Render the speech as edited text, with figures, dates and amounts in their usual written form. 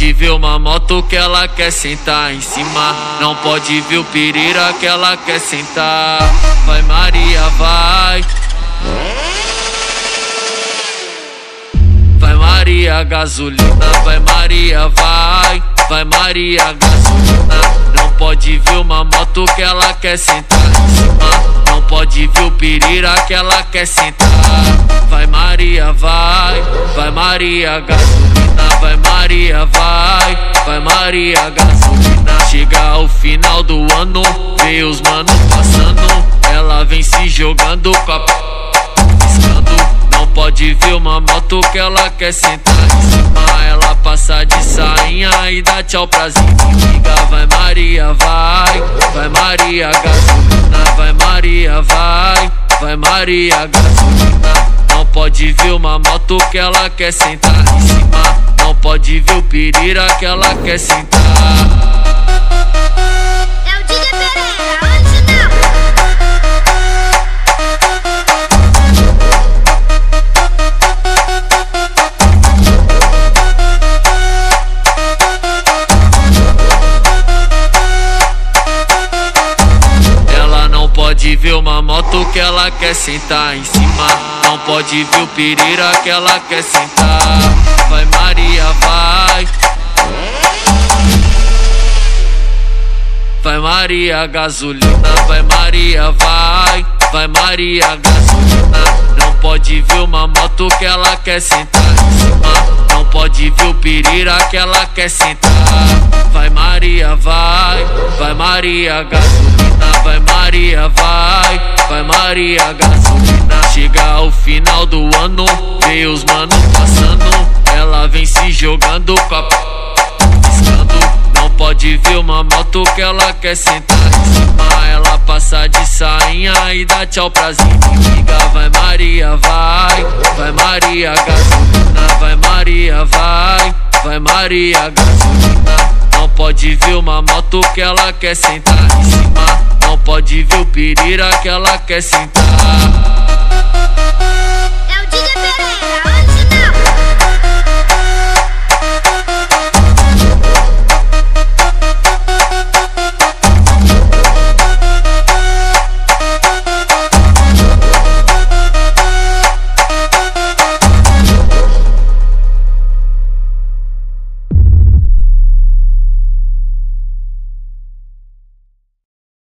pode ver uma moto que ela quer sentar em cima. Não pode ver o pirira que ela quer sentar. Vai Maria, vai. Vai Maria, gasolina. Vai Maria, vai. Vai Maria, gasolina. Não pode ver uma moto que ela quer sentar em cima. Não pode ver o pirira que ela quer sentar. Vai Maria, vai. Vai Maria, gasolina. Vai Maria, vai. Vai Maria, gasolina. Chega o final do ano, vê os mano passando. Ela vem se jogando com a piscando. Não pode ver uma moto que ela quer sentar em cima. Ela passa de sainha e dá tchau pras inimigas. Vai Maria, vai. Vai Maria, gasolina. Vai Maria, vai. Vai Maria, gasolina. Não pode ver uma moto que ela quer sentar em cima. Não pode ver o pirira que ela quer sentar. É o DJ Pereira, original. Ela não pode ver uma moto que ela quer sentar em cima. Não pode ver o pirira que ela quer sentar. Vai Maria, vai. Vai Maria, gasolina. Vai Maria, vai. Vai Maria, gasolina. Não pode ver uma moto que ela quer sentar em cima. Não pode ver o pirira que ela quer sentar. Vai Maria, vai. Vai Maria, gasolina. Vai Maria, vai. Vai Maria, gasolina. Chega o final do ano, vê os mano passando. Ela vem se jogando com a piscando. Não pode ver uma moto que ela quer sentar em cima. Ela passa de sainha e dá tchau pras inimigas. Vai Maria, vai. Vai Maria, gasolina. Vai Maria, vai. Vai Maria, gasolina. Não pode ver uma moto que ela quer sentar em cima. Não pode ver o pirira que ela quer sentar.